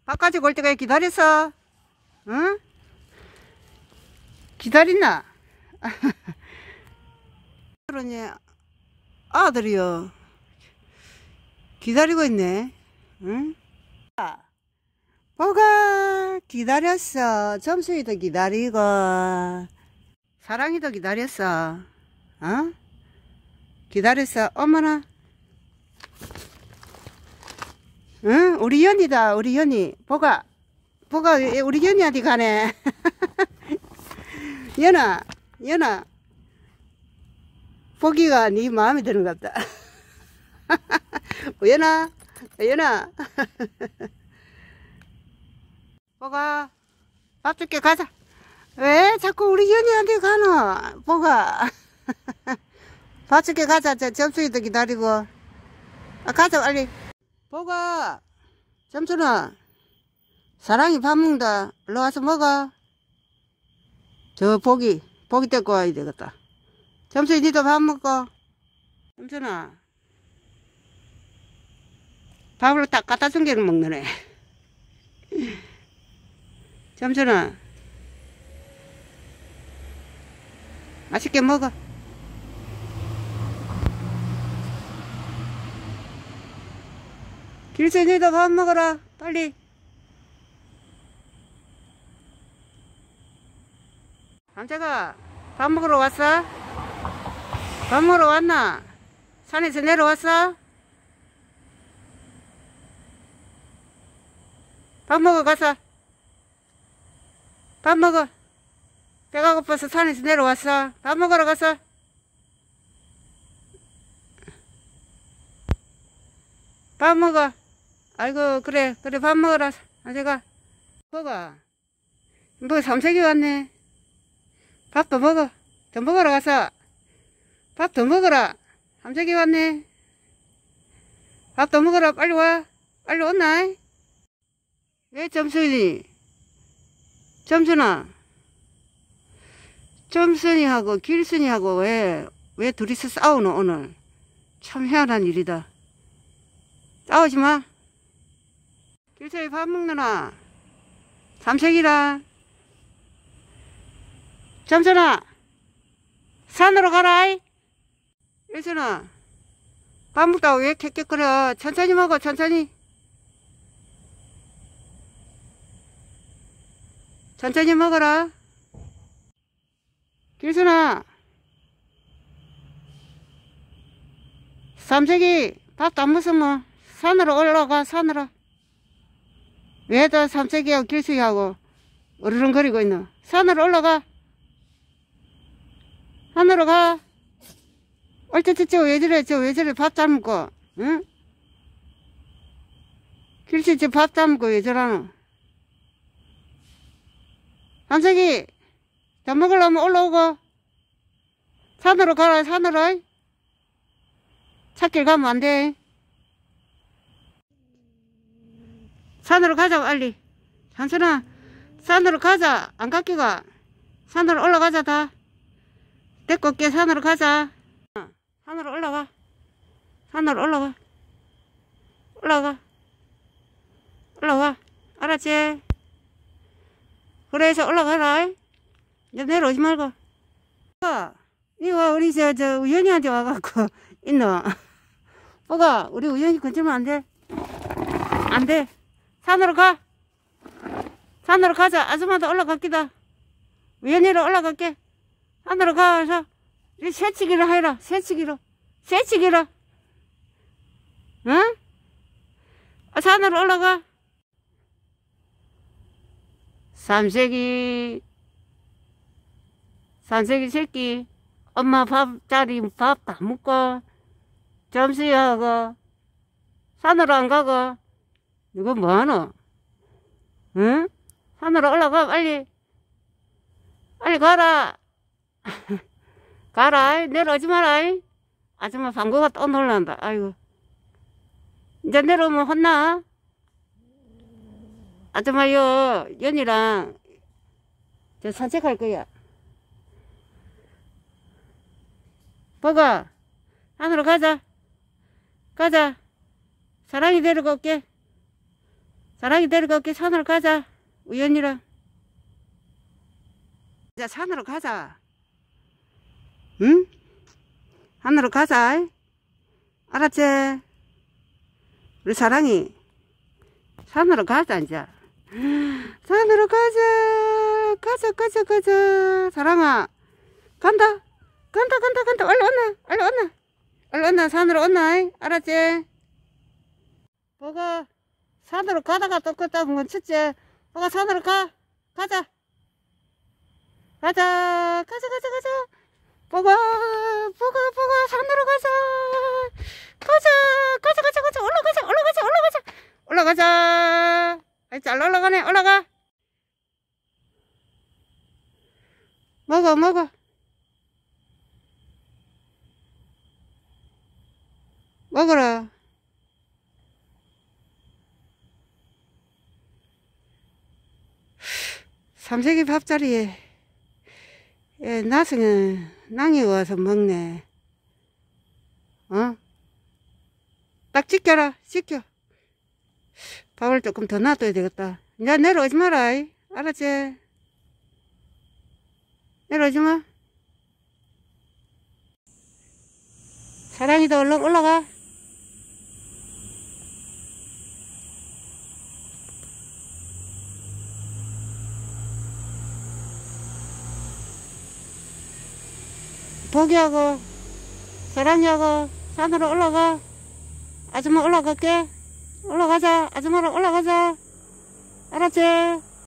밥까지 올 때까지 기다렸어? 응? 기다렸나? 그러니 아들이요 기다리고 있네. 응? 뭐가 기다렸어. 점수이도 기다리고 사랑이도 기다렸어. 어? 기다렸어. 어머나. 응? 우리 연이다. 우리 연이. 보가 우리 연이한테 가네. 연아 보기가 네 마음에 드는 것 같다. 연아 보가 밥 줄게. 가자. 왜 자꾸 우리 연이한테 가노? 보가 밥 줄게. 가자. 저 점수이도 기다리고. 가자 빨리. 보가 점수나 사랑이 밥 먹는다. 일로 와서 먹어. 저 보기 데리고 와야 되겠다. 점수이 니도 밥 먹고. 점수나 밥을 딱 갖다 준 게를 먹네. 점수나 맛있게 먹어. 길순이도 밥 먹어라 빨리. 남자가 밥 먹으러 왔어? 밥 먹으러 왔나? 산에서 내려왔어? 밥 먹어 가서. 밥 먹어. 배가 고파서 산에서 내려왔어. 밥 먹으러 가서. 밥 먹어. 아이고 그래 밥 먹어라. 아재가 먹어. 뭐 삼색이 왔네. 밥도 먹어. 더 먹으러 가서. 밥 더 먹어라. 삼색이 왔네. 밥도 먹어라. 빨리 와. 빨리 온나? 왜 점순이? 점순아. 점순이하고 길순이하고 왜 둘이서 싸우노 오늘? 참 희한한 일이다. 싸우지 마. 길순이 밥 먹느나? 삼색이라. 점순아. 산으로 가라. 일순아. 밥 먹다가 왜 캑캑거려? 천천히 먹어. 천천히 먹어라. 길순아. 삼색이 밥도 안 먹으면 산으로 올라가. 산으로. 왜 또 삼색이하고 길순이하고 어르렁거리고 있노? 산으로 올라가. 산으로 가. 얼쩌쩌쩌 왜 저래 밥 잘 먹고. 응? 길순이 저 밥 잘 먹고 왜 저러노? 삼색이 밥 먹으려면 올라오고. 산으로 가라. 산으로. 찻길 가면 안 돼. 산으로 가자 빨리. 산순아 산으로 가자. 안 갈기가. 산으로 올라가자. 다 데리고 올게. 산으로 가자. 산으로 올라가. 산으로 올라가. 알았지? 그래서 올라가라. 이제 내려오지 말고. 이거 우리 저 우연이한테 와갖고 있노. 뭐가 우리 우연이 건들면 안 돼. 안 돼. 산으로 가. 산으로 가자. 아줌마도 올라갈기다. 우연이로 올라갈게. 산으로 가서 새치기로 해라. 새치기로. 응? 산으로 올라가. 삼색이 새끼. 엄마 밥자리 밥 다 먹고 점심하고 산으로 안 가고. 이거 뭐하노? 응? 산으로 올라가. 빨리 가라. 가라. 내려오지 마라. 아줌마 방구가 또 놀란다. 아이고 이제 내려오면 혼나. 아줌마요 연이랑 저 산책할 거야. 보가 산으로 가자. 사랑이 데리고 올게. 사랑이 데려갈게. 산으로 가자. 우연이랑. 자, 산으로 가자. 응? 산으로 가자. 알았지? 우리 사랑이. 산으로 가자, 이제. 산으로 가자. 가자. 사랑아. 간다. 간다. 얼른 온나. 산으로 온나. 알았지? 보고, 산으로 가다가 또 끄떡은 건 첫째. 보고, 산으로 가. 가자. 보고, 산으로 가자. 올라가자. 아이, 잘 올라가네. 올라가. 먹어. 먹어라. 삼색이 밥자리에 나승은 낭이 와서 먹네. 딱 지켜라. 밥을 조금 더 놔둬야 되겠다. 이제 내려오지 마라. 알았지? 내려오지 마. 사랑이도 얼른 올라가. 보기하고 사랑이하고 산으로 올라가. 아줌마 올라갈게. 올라가자. 아줌마랑 올라가자. 알았지?